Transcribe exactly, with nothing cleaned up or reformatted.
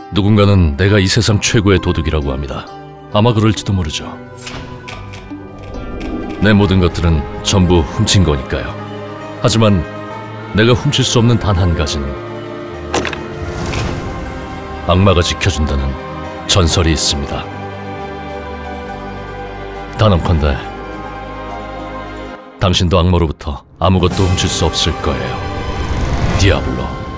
누군가는 내가 이 세상 최고의 도둑이라고 합니다. 아마 그럴지도 모르죠. 내 모든 것들은 전부 훔친 거니까요. 하지만 내가 훔칠 수 없는 단 한 가지는 악마가 지켜준다는 전설이 있습니다. 단언컨대 당신도 악마로부터 아무것도 훔칠 수 없을 거예요. 디아블로.